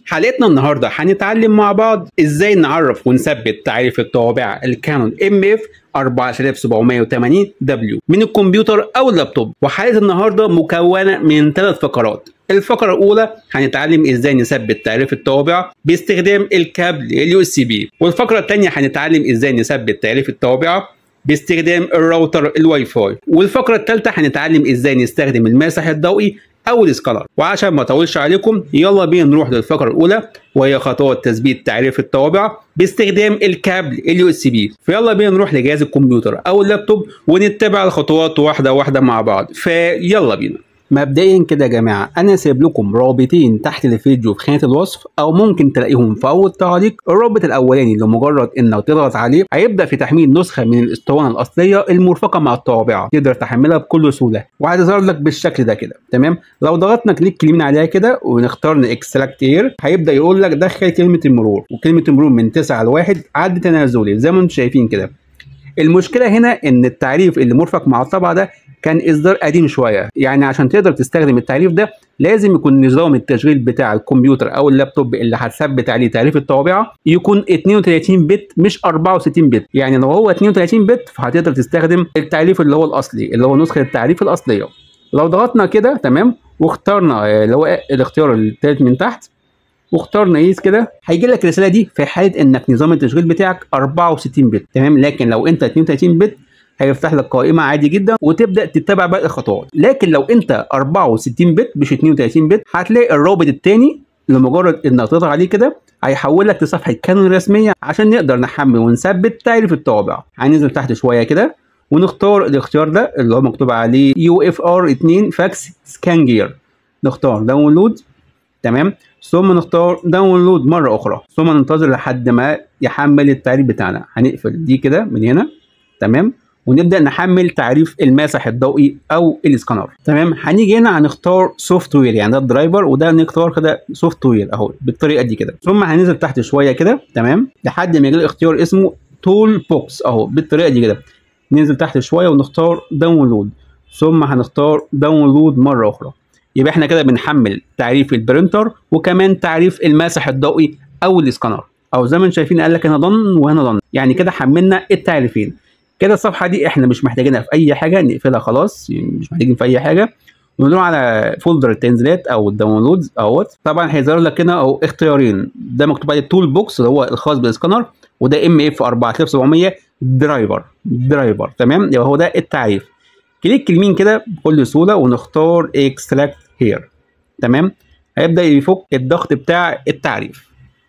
حلقتنا النهارده هنتعلم مع بعض ازاي نعرف ونثبت تعريف الطوابع الكانون MF 4780 W من الكمبيوتر او اللابتوب. وحلقه النهارده مكونه من 3 فقرات. الفقره الاولى هنتعلم ازاي نثبت تعريف الطوابع باستخدام الكابل USB، والفقره الثانيه هنتعلم ازاي نثبت تعريف الطوابع باستخدام الراوتر الواي فاي، والفقره الثالثه هنتعلم ازاي نستخدم الماسح الضوئي او السكانر. وعشان ما اطولش عليكم يلا بينا نروح للفقره الاولى وهي خطوات تثبيت تعريف الطوابع باستخدام الكابل USB. فيلا بينا نروح لجهاز الكمبيوتر او اللابتوب ونتبع الخطوات واحده واحده مع بعض. فيلا بينا. مبدئيا كده يا جماعه انا سايب لكم رابطين تحت الفيديو في خانه الوصف، او ممكن تلاقيهم في اول تعليق. الرابط الاولاني لمجرد انك تضغط عليه هيبدا في تحميل نسخه من الاسطوانه الاصليه المرفقه مع الطوابع، تقدر تحملها بكل سهوله وهتظهر لك بالشكل ده كده. تمام، لو ضغطنا كليك يمين عليها كده ونختار اكستراكت اير هيبدا يقول لك دخل كلمه المرور، وكلمه المرور من 9 ل1 عد تنازلي زي ما انتم شايفين كده. المشكله هنا ان التعريف اللي مرفق مع الطبعه ده كان اصدار قديم شويه، يعني عشان تقدر تستخدم التعريف ده لازم يكون نظام التشغيل بتاع الكمبيوتر او اللابتوب اللي هتثبت عليه تعريف الطوابع يكون 32 بت مش 64 بت. يعني لو هو 32 بت فهتقدر تستخدم التعريف اللي هو الاصلي اللي هو نسخه التعريف الاصليه. لو ضغطنا كده تمام واخترنا اللي هو الاختيار الثالث من تحت واخترنا يس كده هيجي لك الرساله دي في حاله انك نظام التشغيل بتاعك 64 بت. تمام، لكن لو انت 32 بت هيفتح لك قائمه عادي جدا وتبدا تتبع باقي الخطوات. لكن لو انت 64 بت مش 32 بت هتلاقي الرابط الثاني لمجرد انك تضغط عليه كده هيحولك لصفحه كانون رسميه عشان نقدر نحمل ونثبت تعريف الطوابع. هننزل تحت شويه كده ونختار الاختيار ده اللي هو مكتوب عليه UFR 2 فاكس سكان جير، نختار داونلود. تمام، ثم نختار داونلود مره اخرى، ثم ننتظر لحد ما يحمل التعريف بتاعنا. هنقفل دي كده من هنا. تمام، ونبدا نحمل تعريف الماسح الضوئي او الاسكانر. تمام، هنيجي هنا هنختار سوفت وير، يعني ده الدرايفر وده نختار كده سوفت وير اهو بالطريقه دي كده. ثم هننزل تحت شويه كده تمام لحد ما يجي لي اختيار اسمه تول بوكس اهو بالطريقه دي كده. ننزل تحت شويه ونختار داونلود، ثم هنختار داونلود مره اخرى. يبقى احنا كده بنحمل تعريف البرينتر وكمان تعريف الماسح الضوئي او الاسكانر، او زي ما انتم شايفين قال لك هنا ضن وهنا ضن، يعني كده حملنا التعريفين. كده الصفحه دي احنا مش محتاجينها في اي حاجه، نقفلها خلاص، يعني مش محتاجين في اي حاجه. ونروح على فولدر التنزيلات او الداونلودز اهوت. طبعا هيظهر لك هنا او اختيارين، ده مكتوب عليه التول بوكس اللي هو الخاص بالاسكانر، وده MF 4700 درايفر. تمام، يبقى هو ده التعريف. كليك يمين كده بكل سهوله ونختار اكستراكت هير. تمام، هيبدا يفك الضغط بتاع التعريف.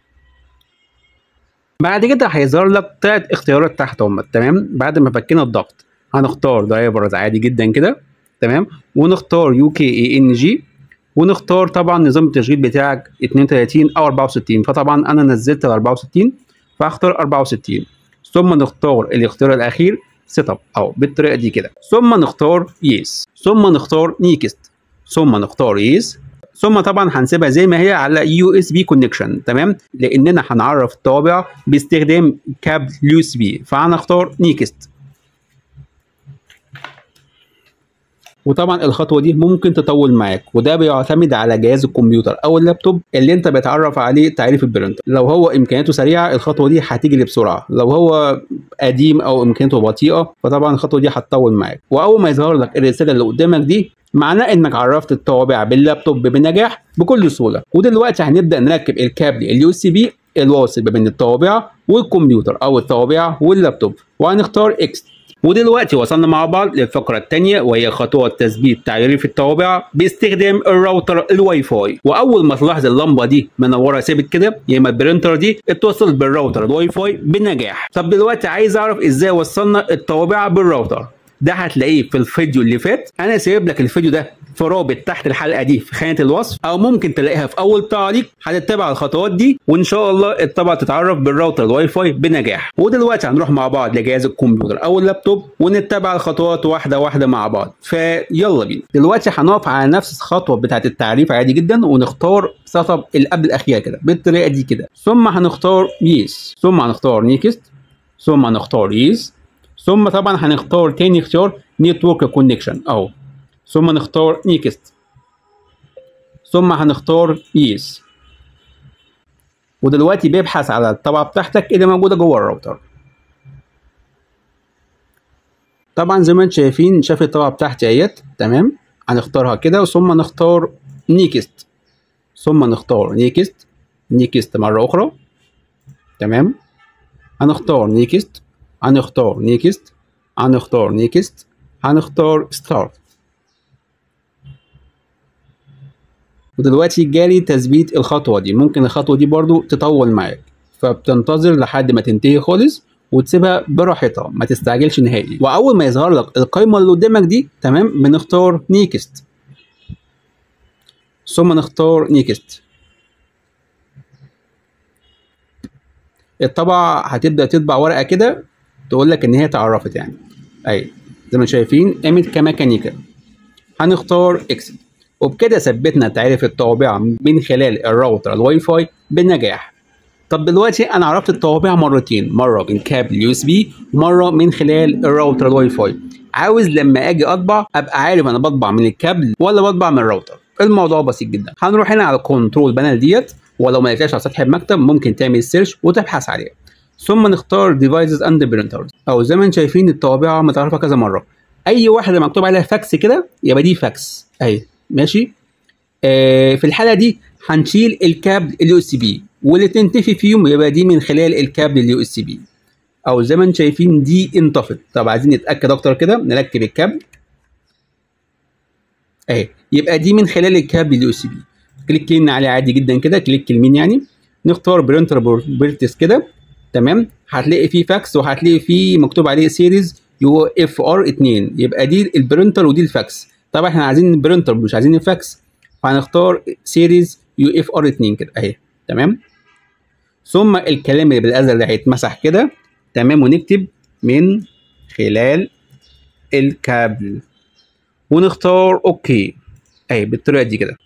بعد كده هيظهر لك 3 اختيارات تحت هم. تمام، بعد ما فكينا الضغط هنختار درايفرز عادي جدا كده. تمام، ونختار UKANG، ونختار طبعا نظام التشغيل بتاعك 32 او 64. فطبعا انا نزلت ال 64 فهختار 64. ثم نختار الاختيار الاخير سيت اب او بالطريقه دي كده، ثم نختار يس، ثم نختار نيكست، ثم نختار يس، ثم طبعا هنسيبها زي ما هي على USB كونكشن. تمام، لاننا هنعرف الطوابع باستخدام كابل USB، فهنختار نيكست. وطبعا الخطوه دي ممكن تطول معاك، وده بيعتمد على جهاز الكمبيوتر او اللابتوب اللي انت بتعرف عليه تعريف البرينتر. لو هو امكانياته سريعه الخطوه دي هتيجي بسرعه، لو هو قديم او امكانياته بطيئه فطبعا الخطوه دي هتطول معاك. واول ما يظهر لك الرساله اللي قدامك دي معناه انك عرفت الطوابع باللابتوب بنجاح بكل سهوله. ودلوقتي هنبدا نركب الكابل USB الواصل ما بين الطوابع والكمبيوتر او الطوابع واللابتوب، وهنختار اكس. ودلوقتي وصلنا مع بعض للفقرة الثانية وهي خطوات تثبيت تعريف الطوابع باستخدام الراوتر الواي فاي. وأول ما تلاحظ اللمبة دي منورة ثابت كده يا إما البرينتر دي اتصلت بالراوتر الواي فاي بنجاح. طب دلوقتي عايز أعرف إزاي وصلنا الطوابع بالراوتر. ده هتلاقيه في الفيديو اللي فات، انا سايب لك الفيديو ده في رابط تحت الحلقه دي في خانه الوصف، او ممكن تلاقيها في اول تعليق. هتتبع الخطوات دي وان شاء الله الطبعه تتعرف بالراوتر الواي فاي بنجاح. ودلوقتي هنروح مع بعض لجهاز الكمبيوتر او اللابتوب ونتبع الخطوات واحده واحده مع بعض. فيلا بينا. دلوقتي هنقف على نفس الخطوه بتاعه التعريف عادي جدا ونختار سيت اب اللي قبل الاخيره كده بالطريقه دي كده، ثم هنختار يس، ثم هنختار نيكست، ثم هنختار يس، ثم طبعا هنختار تاني اختيار نتورك كونكشن اهو، ثم نختار نيكست، ثم هنختار يس، ودلوقتي بيبحث على الطبعه بتاعتك اللي موجوده جوه الراوتر. طبعا زي ما انتم شايفين شاف الطبعه بتاعتي اهيت. تمام، هنختارها كده ثم نختار نيكست، ثم نختار نيكست، نيكست مره اخرى. تمام، هنختار نيكست، هنختار نيكست، هنختار نيكست، هنختار ستارت. ودلوقتي جالي تثبيت الخطوه دي. ممكن الخطوه دي برضو تطول معاك، فبتنتظر لحد ما تنتهي خالص وتسيبها براحتها، ما تستعجلش نهائي. واول ما يظهر لك القائمه اللي قدامك دي تمام بنختار نيكست، ثم نختار نيكست. الطبعه هتبدا تطبع ورقه كده تقول لك ان هي اتعرفت يعني. اي زي ما شايفين قامت كميكانيكا. هنختار اكسل، وبكده ثبتنا تعريف الطوابع من خلال الراوتر الواي فاي بنجاح. طب دلوقتي انا عرفت الطوابع مرتين، مره من كابل يو اس بي ومره من خلال الراوتر الواي فاي. عاوز لما اجي اطبع ابقى عارف انا بطبع من الكابل ولا بطبع من الراوتر. الموضوع بسيط جدا. هنروح هنا على الكنترول بانل ديت، ولو ما لقيتهاش على سطح المكتب ممكن تعمل سيرش وتبحث عليها، ثم نختار ديفايسز اند برينترز. او زي ما انتم شايفين الطوابع متعرفه كذا مره. اي واحده مكتوب عليها فاكس كده يبقى دي فاكس اهي. ماشي. في الحاله دي هنشيل الكابل اليو اس بي، واللي تنتفي فيهم يبقى دي من خلال الكابل اليو اس بي. او زي ما انتم شايفين دي انطفت. طب عايزين نتاكد اكتر كده، نركب الكابل اهي، يبقى دي من خلال الكابل اليو اس بي. كليك يمين عليه عادي جدا كده، كليك يمين يعني. نختار برينتر بروبرتيز كده. تمام، هتلاقي فيه فاكس وهتلاقي فيه مكتوب عليه سيريز يو اف ار 2، يبقى دي البرينتر ودي الفاكس. طبعا احنا عايزين البرينتر مش عايزين الفاكس، فهنختار سيريز يو اف ار 2 كده اهي. تمام، ثم الكلام اللي بالازرق ده هيتمسح كده. تمام، ونكتب من خلال الكابل ونختار اوكي اهي بالطريقه دي كده.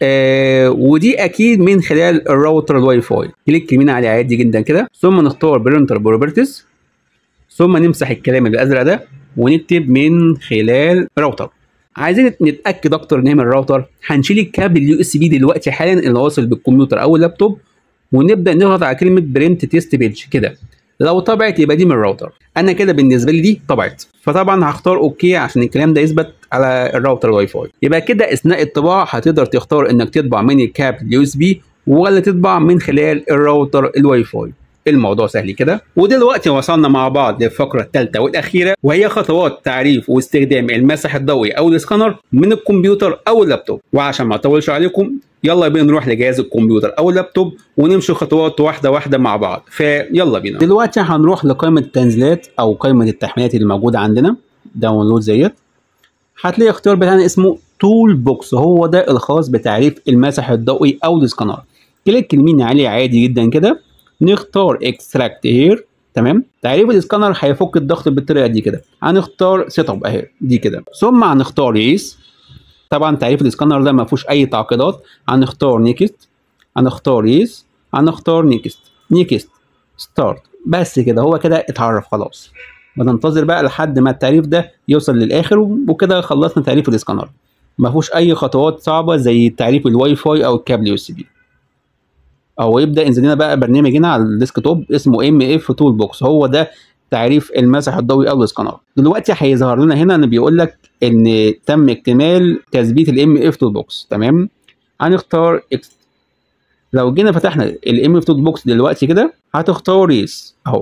ودي اكيد من خلال الراوتر الواي فاي. كليك يمين عليه عادي جدا كده، ثم نختار برينتر بروبرتيز، ثم نمسح الكلام الازرق ده ونكتب من خلال راوتر. عايزين نتاكد اكتر ان هي من الراوتر، هنشيل الكابل اليو اس بي دلوقتي حالا اللي واصل بالكمبيوتر او اللابتوب، ونبدا نضغط على كلمه برنت تيست بيج كده. لو طبعت يبقى دي من الراوتر. انا كده بالنسبه لي دي طبعت، فطبعا هختار اوكي عشان الكلام ده يثبت على الراوتر الواي فاي. يبقى كده اثناء الطباعه هتقدر تختار انك تطبع من الكابل اليو اس بي ولا تطبع من خلال الراوتر الواي فاي. الموضوع سهل كده. ودلوقتي وصلنا مع بعض للفقره الثالثه والاخيره، وهي خطوات تعريف واستخدام المسح الضوئي او السكانر من الكمبيوتر او اللابتوب. وعشان ما اطولش عليكم يلا بينا نروح لجهاز الكمبيوتر او اللابتوب ونمشي خطوات واحده واحده مع بعض. فيلا بينا. دلوقتي هنروح لقائمه التنزيلات او قائمه التحميلات اللي موجوده عندنا، داونلود زيت. هتلاقي اختيار بتاعنا اسمه تول بوكس، هو ده الخاص بتعريف المسح الضوئي او السكانر. كليك يمين عليه عادي جدا كده، نختار اكستراكت هير. تمام، تعريف السكانر هيفك الضغط بالطريقه دي كده. هنختار سيت اب اهي دي كده، ثم هنختار يس. طبعا تعريف السكانر ده ما فيهوش اي تعقيدات. هنختار نيكست، هنختار يس، هنختار نيكست، نيكست ستارت. بس كده، هو كده اتعرف خلاص. بننتظر بقى لحد ما التعريف ده يوصل للاخر، وكده خلصنا تعريف السكانر. ما فيهوش اي خطوات صعبه زي تعريف الواي فاي او الكابل يو اس بي. او يبدا ينزل لنا بقى برنامج هنا على الديسك توب اسمه ام اف تول بوكس، هو ده تعريف المسح الضوئي او السكانر. دلوقتي هيظهر لنا هنا ان بيقول لك ان تم اكتمال تثبيت الام اف تول بوكس. تمام، هنختار اكس. لو جينا فتحنا الام اف تول بوكس دلوقتي كده هتختار يس اهو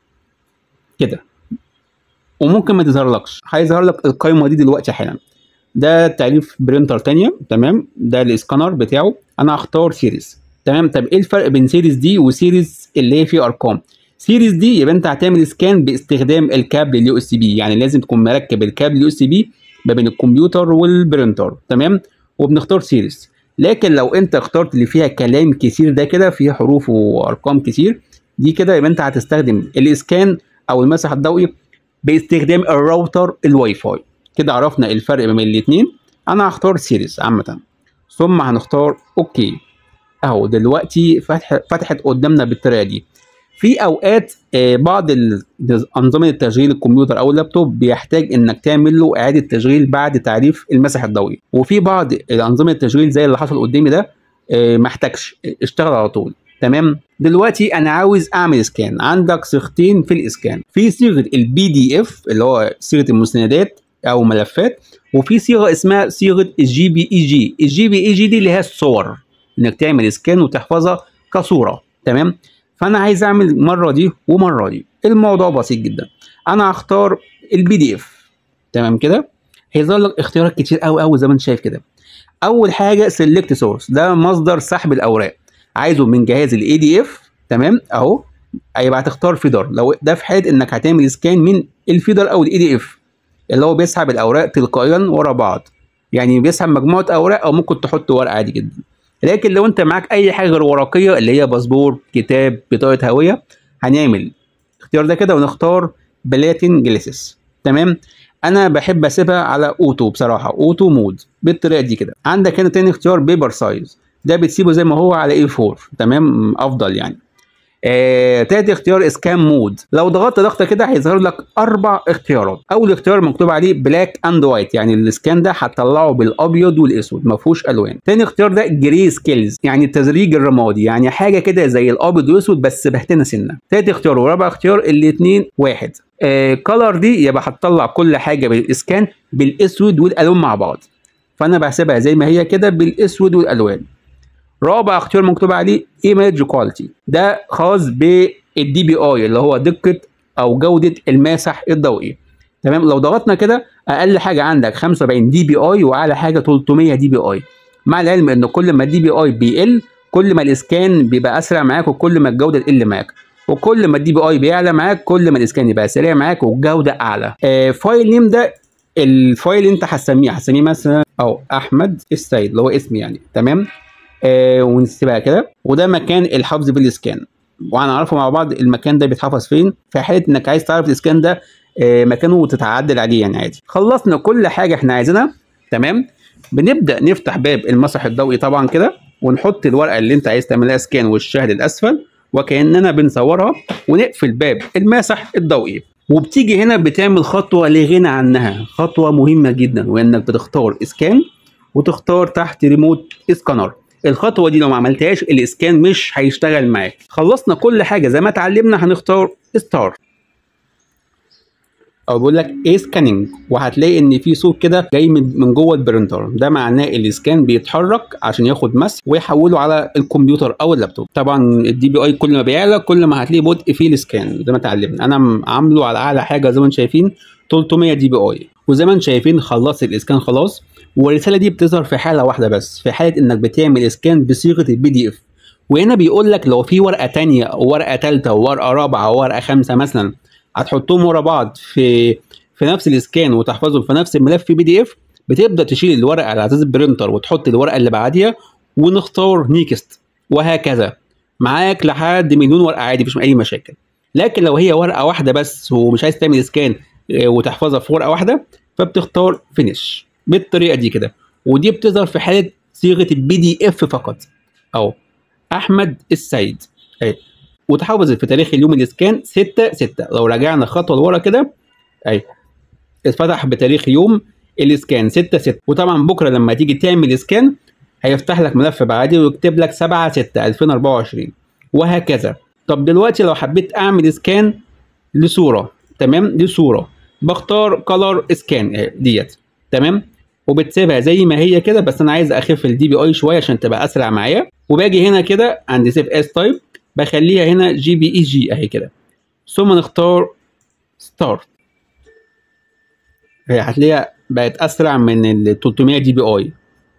كده، وممكن ما تظهرلكش، هيظهر لك القائمه دي دلوقتي حالا. ده تعريف برينتر ثانيه. تمام، ده الاسكانر بتاعه. انا هختار سيريز. تمام، طب ايه الفرق بين سيريز دي وسيريز اللي هي فيه ارقام؟ سيريز دي يبقى انت هتعمل سكان باستخدام الكابل اليو اس بي، يعني لازم تكون مركب الكابل اليو اس بي ما بين الكمبيوتر والبرينتر. تمام، وبنختار سيريز. لكن لو انت اخترت اللي فيها كلام كتير ده كده، فيها حروف وارقام كتير، دي كده يبقى انت هتستخدم الاسكان او المسح الضوئي باستخدام الراوتر الواي فاي. كده عرفنا الفرق بين الاثنين. انا هختار سيريز عامه، ثم هنختار اوكي اهو. دلوقتي فتحت قدامنا بالطريقه دي. في اوقات بعض انظمه التشغيل الكمبيوتر او اللابتوب بيحتاج انك تعمل له اعاده تشغيل بعد تعريف المسح الضوئي، وفي بعض انظمه التشغيل زي اللي حصل قدامي ده ما احتاجش، اشتغل على طول. تمام. دلوقتي انا عاوز اعمل سكان. عندك صيغتين في الاسكان، في صيغه البي دي اف اللي هو صيغه المستندات او ملفات، وفي صيغه اسمها صيغه الجي بي اي جي. الجي بي اي جي دي اللي هي الصور، انك تعمل سكان وتحفظها كصوره. تمام. فانا عايز اعمل مره دي ومره دي. الموضوع بسيط جدا. انا هختار البي دي اف. تمام كده. هيظهر لك اختيارات كتير قوي قوي زي ما انت شايف كده. اول حاجه سيلكت سورس، ده مصدر سحب الاوراق، عايزه من جهاز الاي دي اف. تمام اهو. هيبقى هتختار فيدر، لو ده في حاله انك هتعمل سكان من الفيدر او الاي دي اف اللي هو بيسحب الاوراق تلقائيا ورا بعض، يعني بيسحب مجموعه اوراق او ممكن تحط ورق عادي جدا. لكن لو انت معاك اي حاجه غير ورقيه اللي هي باسبور، كتاب، بطاقه هويه، هنعمل الاختيار ده كده ونختار بلاتين جليسيس. تمام. انا بحب اسيبها على اوتو بصراحه، اوتو مود بالطريقه دي كده. عندك هنا تاني اختيار بيبر سايز، ده بتسيبه زي ما هو على اي 4. تمام افضل يعني. تالت اختيار اسكان مود، لو ضغطت ضغطه كده هيظهر لك 4 اختيارات. اول اختيار مكتوب عليه بلاك اند وايت، يعني الاسكان ده هتطلعه بالابيض والاسود ما فيهوش الوان. تاني اختيار ده جري سكيلز، يعني التزريج الرمادي، يعني حاجه كده زي الابيض والاسود بس بهتنا سنه. تالت اختيار ورابع اختيار الاثنين واحد. كولر دي يبقى هتطلع كل حاجه بالاسكان بالاسود والالوان مع بعض، فانا بحسبها زي ما هي كده بالاسود والالوان. رابع اختيار مكتوب عليه ايمج كواليتي، ده خاص بالدي بي اي اللي هو دقه او جوده الماسح الضوئي. تمام. لو ضغطنا كده اقل حاجه عندك 75 دي بي اي واعلى حاجه 300 دي بي اي، مع العلم ان كل ما الدي بي اي بيقل كل ما الاسكان بيبقى اسرع معاك وكل ما الجوده تقل معاك، وكل ما الدي بي اي بيعلى معاك كل ما الاسكان يبقى سريع معاك والجوده اعلى. فايل نيم ده الفايل اللي انت هتسميه مثلا او احمد السيد اللي هو اسمي يعني. تمام. ونسيبها كده. وده مكان الحفظ بالاسكان، وهنعرفه مع بعض المكان ده بيتحفظ فين في حاله انك عايز تعرف الاسكان ده مكانه وتتعدل عليه يعني عادي. خلصنا كل حاجه احنا عايزينها. تمام. بنبدا نفتح باب المسح الضوئي طبعا كده، ونحط الورقه اللي انت عايز تعملها سكان والشاهد الاسفل وكاننا بنصورها، ونقفل باب المسح الضوئي. وبتيجي هنا بتعمل خطوه لا غنى عنها، خطوه مهمه جدا، وانك بتختار اسكان وتختار تحت ريموت اسكانر. الخطوه دي لو ما عملتهاش الاسكان مش هيشتغل معاك. خلصنا كل حاجه زي ما اتعلمنا، هنختار ستار او بيقول لك ايه سكاننج، وهتلاقي ان في صوت كده جاي من جوه البرينتر، ده معناه الاسكان بيتحرك عشان ياخد مسح ويحوله على الكمبيوتر او اللابتوب. طبعا الدي بي اي كل ما بيعلى كل ما هتلاقي بطء في الاسكان زي ما اتعلمنا. انا عامله على اعلى حاجه زي ما انتم شايفين 300 دي بي اي، وزي ما انتم شايفين خلصت الاسكان خلاص. والرساله دي بتظهر في حاله واحده بس، في حاله انك بتعمل اسكان بصيغه البي دي اف. وهنا بيقول لك لو في ورقه ثانيه وورقه ثالثه وورقه رابعه وورقه خامسه مثلا هتحطهم ورا بعض في نفس الاسكان وتحفظهم في نفس الملف في بي دي اف، بتبدا تشيل الورقه على اساس البرينتر وتحط الورقه اللي بعديها ونختار نيكست، وهكذا معاك لحد مليون ورقه عادي مفيش اي مشاكل. لكن لو هي ورقه واحده بس ومش عايز تعمل اسكان وتحفظها في ورقه واحده، فبتختار فينيش بالطريقه دي كده. ودي بتظهر في حاله صيغه البي دي اف فقط، او احمد السيد اهي، وتحافظ في تاريخ اليوم الاسكان 6/6. لو رجعنا خطوه لورا كده اهي اتفتح بتاريخ يوم الاسكان 6/6. وطبعا بكره لما تيجي تعمل اسكان هيفتح لك ملف بعدي ويكتب لك 7/6/2024 وهكذا. طب دلوقتي لو حبيت اعمل اسكان لصوره، تمام، لصوره بختار كلر اسكان ديت. تمام. وبتسيبها زي ما هي كده، بس انا عايز اخف الدي بي اي شويه عشان تبقى اسرع معايا. وباجي هنا كده عند سيف اس تايب بخليها هنا جي بي اي جي اهي كده، ثم نختار ستارت. هي هتلاقيها بقت اسرع من ال 300 دي بي اي.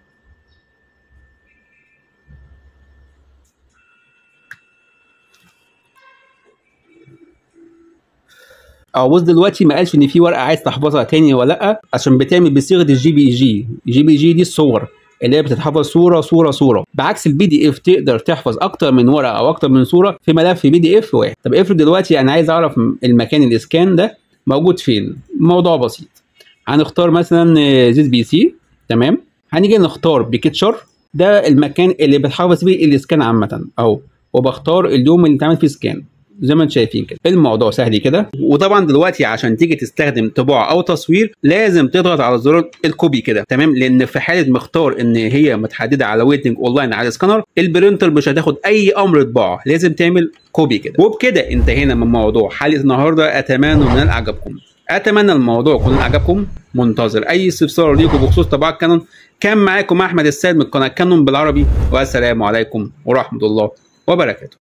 بص دلوقتي ما قالش ان في ورقه عايز تحفظها تاني ولا لا، عشان بتعمل بصيغه الجي بي جي. الجي بي جي دي الصور اللي هي بتتحفظ صوره صوره صوره، بعكس البي دي اف تقدر تحفظ اكتر من ورقه او اكتر من صوره في ملف بي دي اف واحد. طب افرض دلوقتي انا عايز اعرف المكان الاسكان ده موجود فين. موضوع بسيط، هنختار مثلا زيت بي سي. تمام. هنيجي نختار بيكتشر، ده المكان اللي بتحافظ فيه الاسكان عامه اهو، وبختار اليوم اللي اتعمل فيه سكان زي ما انتم شايفين كده. الموضوع سهل كده. وطبعا دلوقتي عشان تيجي تستخدم طباعه او تصوير لازم تضغط على زرار الكوبي كده، تمام؟ لان في حاله مختار ان هي متحدده على ويتنج اونلاين على سكانر، البرينتر مش هتاخد اي امر طباعه، لازم تعمل كوبي كده. وبكده انتهينا من موضوع حلقه النهارده. اتمنى ان اعجبكم، اتمنى الموضوع يكون عجبكم. منتظر اي استفسار ليكم بخصوص طباعه كانون. كان معاكم احمد السيد من قناه كانون بالعربي، والسلام عليكم ورحمه الله وبركاته.